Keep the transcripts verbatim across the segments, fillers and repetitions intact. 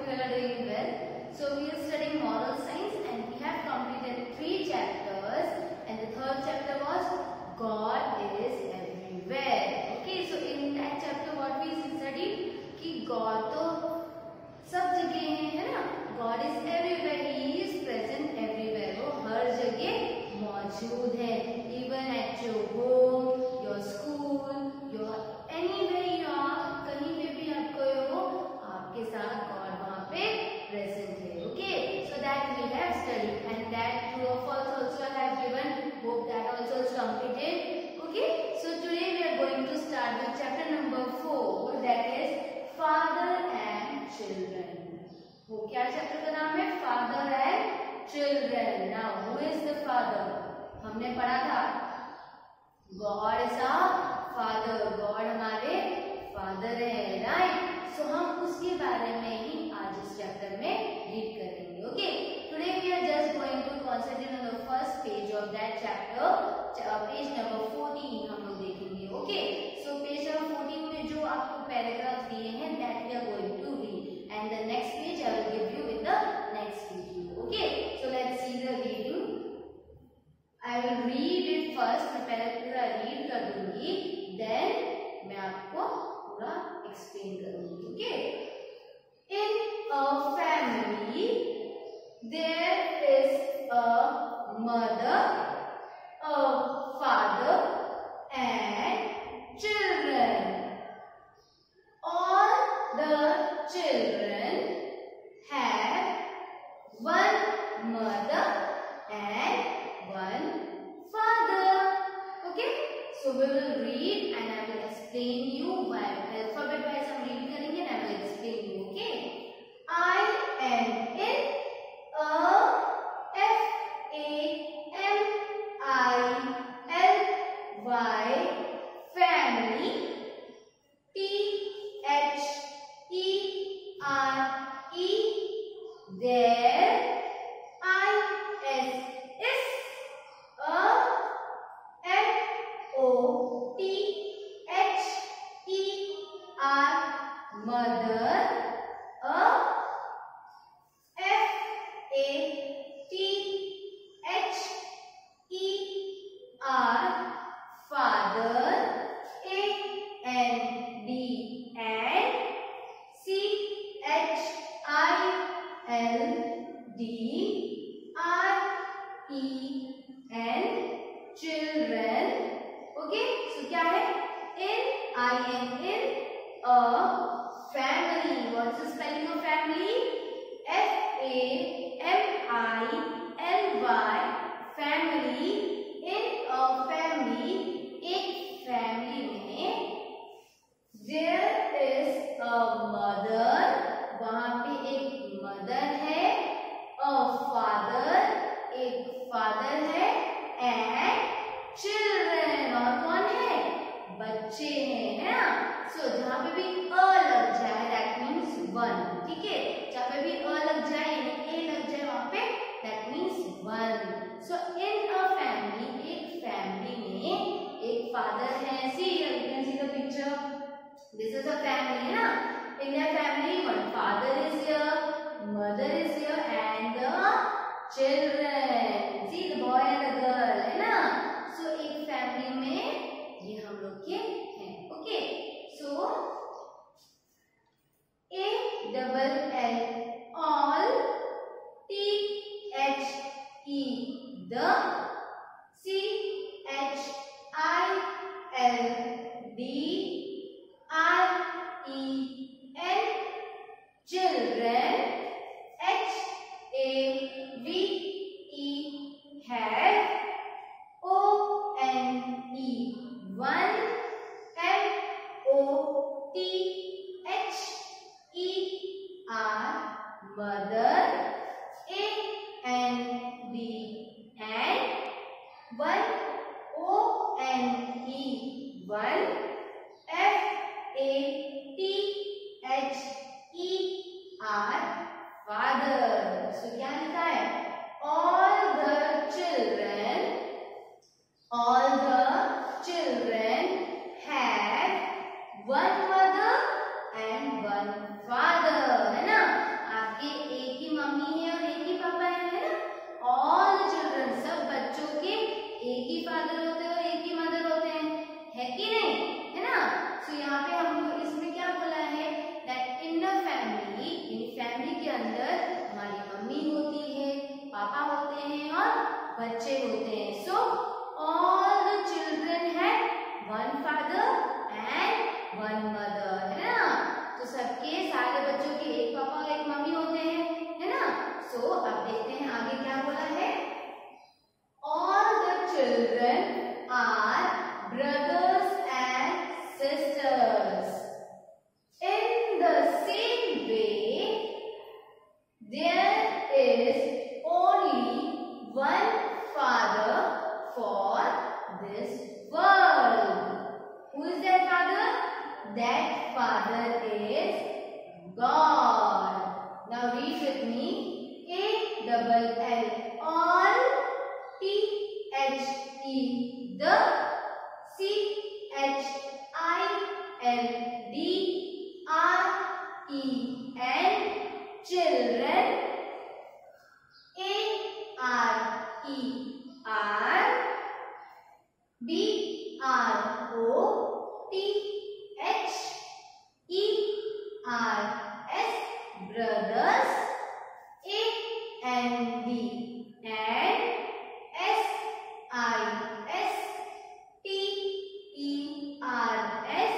you all are doing well. So we are studying moral science and we have completed three chapters and the third chapter was God is everywhere. Okay, so in that chapter what we studied कि God तो सब जगह है, है ना? God is everywhere. He is present everywhere. वो हर जगह मौजूद है. Even at your home, your school, your anywhere you are, कहीं पे भी आप गए हो, आपके साथ God वहाँ पे present है. Okay, so that we have studied and that true or false also I have given. Hope that also is completed. Okay, so today we are going to start with chapter number four, that is Father and Children. वो क्या chapter का नाम है? Father and children. Now who is the father? हमने पढ़ा था God is a father. God हमारे father है, राइट? सो हम उसके बारे में ही आज इस चैप्टर में रीड करेंगे. Okay, today we are just going to concentrate on the first page of that chapter. Page number fourteen हम लोग देखेंगे. Okay, so page number fourteen में जो आपको पैराग्राफ दिए हैं that we are going to read. And the next page I will give you with the next video. Okay, so let's see the reading. I will read it first. मैं पहले पूरा read कर दूँगी, then मैं आपको पूरा explain करूँगी. Okay? In a family, there is a mother, a father, and children. All the children have one mother and one father. Okay, so we will read and I will explain you by alphabet wise. हम read करेंगे and I will explain you. Okay, I am in a F A M I L Y family. T H E R E. There I S is a M O T H E R mother. A F A T H E R father. A N D and C H I L D R E and children. Okay, so क्या है? In I am in a family. What is the spelling of family? F A M I L Y family. In a family, एक family में there is a mother. वहाँ पे एक mother है, a father, एक father है, and children. और कौन है? बच्चे हैं, है ना? So जहाँ पे भी a लग जाए that means one. ठीक है, जहाँ पे भी a लग जाए यानी a लग जाए वहाँ पे that means one. So in a family, एक family में एक father है. See, you can see the picture. This is a family, है ना? In their family, one father is here, mother is here, and the children. See the boy and the girl, है ना? So एक family में ये हम लोग के हैं. Okay, so A double L all, T H E the, C H I L D R E N children. H A V E have. O N E one. M O T H E R mother. A N D and one. O N E one. F A T H E R father. So क्या लिखा है? All the children, all the children have one mother and one father. है ना? R S, brothers. A N D, and S I S T E R S,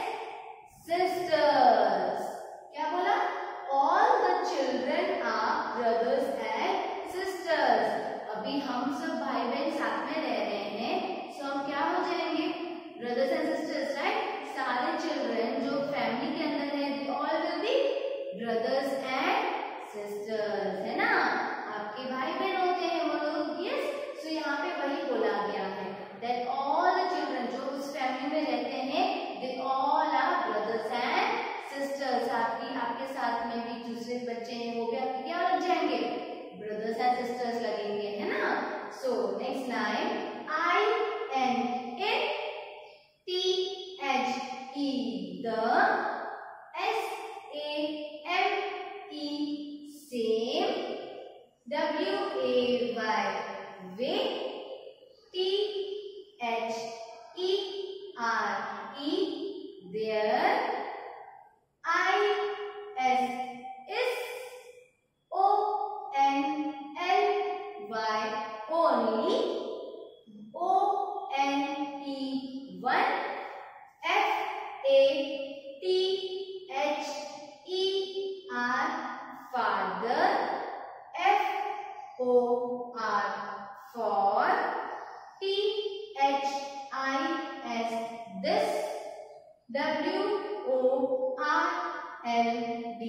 sisters. क्या बोला? All the children are brothers and sisters. अभी हम सब भाई बहन साथ में रह रहे हैं, so हम क्या हो जाएंगे? Brothers and sisters, right? सारे children जो फैमिली के अंदर है, they all will be brothers and sisters, है ना? आपके भाई बहन होते हैं वो लोग, yes? So यहाँ पे वही बोला गया है that all the children जो उस फैमिली में रहते हैं, they all are brothers and sisters. आपकी आपके साथ में भी दूसरे बच्चे हैं, वो भी आपके क्या लग जाएंगे? Brothers and sisters लगेंगे, है ना? So next line, I N A T H E, the, S A M E, same, W A Y, way, T H E R E, there, I S is, O N L Y, only, O N E, one, F A T H E R, father, F O R, for, T H I S, this, W O R L D,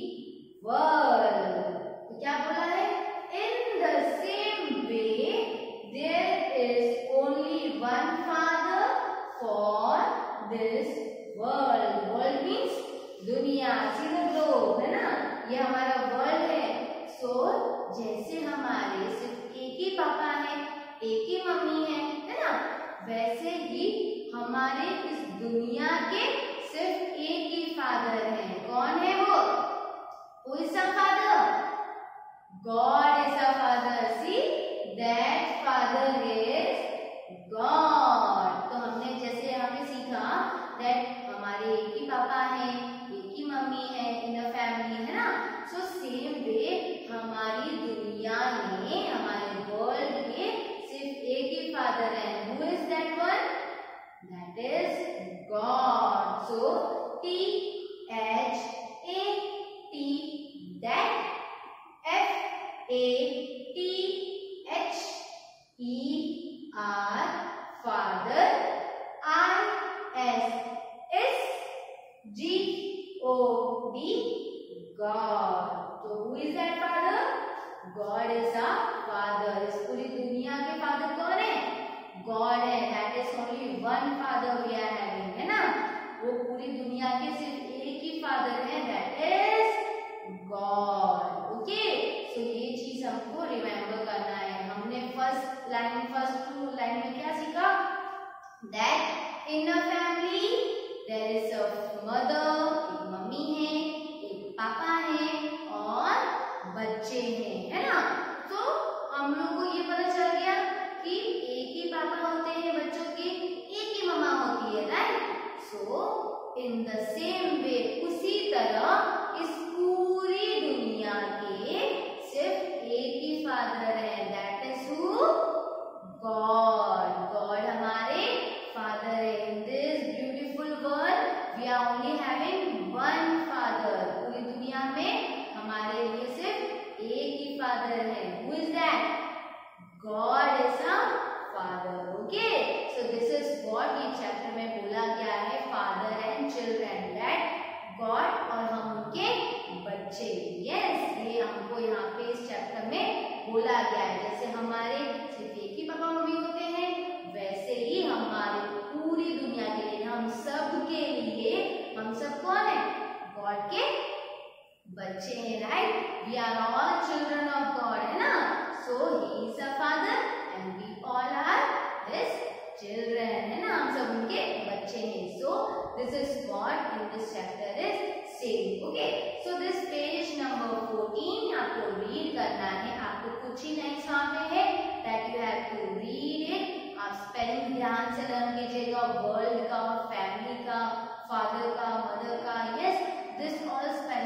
world. तो क्या बोला है? In the same way, there is only one father for this world. World means दुनिया, see the globe, है ना? ये हमारा world है. So जैसे हमारे सिर्फ एक ही पापा है, एक ही मम्मी है, है ना? वैसे ही हमारे इस दुनिया के सिर्फ एक ही फादर है. कौन है वो? Who is the father? God is the father. See, that father is God. तो हमने जैसे यहाँ पे सीखा that हमारे एक ही पापा है, एक ही मम्मी है in the family, है ना? So same way हमारी दुनिया में, हमारे वर्ल्ड में सिर्फ एक ही फादर है. Who is that one? That is God. So T H A T, that, F A T H E R, father, I S S G O D, God. So who is that father? God is our father. इस पूरी दुनिया के father कौन है? God है. That is only one father we are having, है ना? वो पूरी दुनिया के सिर्फ एक ही फादर है, that is God. Okay? So ये चीज हमको रिमेम्बर करना है. हमने first line first two line में क्या सीखा? That in a family there is a mother, एक मम्मी है, एक पापा है और बच्चे हैं, है ना? तो हम लोग को ये पता चल गया कि एक ही पापा होते हैं बच्चों के, एक ही मम्मा होती है, right? So in the same way, उसी तरह इस पूरी दुनिया के सिर्फ एक ही फादर है, that is who? God. God हमारे फादर है. In this beautiful world we are only having one father. पूरी दुनिया में हमारे लिए सिर्फ एक ही फादर है. Who is that? God is a father. Okay? So this is what ये चैप्टर में बोला गया है, father and children, that God और हम उनके बच्चे. यस, ये हमको यहाँ पे इस चैप्टर में बोला गया है. जैसे हमारे सिर्फ एक ही पापा मम्मी होते हैं, वैसे ही हमारे पूरी दुनिया के लिए, हम सब के लिए, हम सब कौन है? गॉड के बच्चे हैं, right? We are all children of God, है ना? So he is a father and we all are his children, है ना? हम सब उनके बच्चे हैं. So this is what in this chapter is saying. Okay? So this page number fourteen आपको रीड करना है. आपको कुछ ही लाइन्स वहां पे है, that you have to read it. आप स्पेलिंग ध्यान से लर्न कीजिएगा, वर्ल्ड का, फैमिली का, फादर का, मदर का. Yes, this all spelling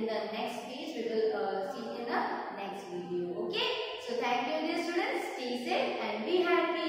in the next page. We will uh, see in the next video. Okay. So thank you, dear students. Stay safe and be happy.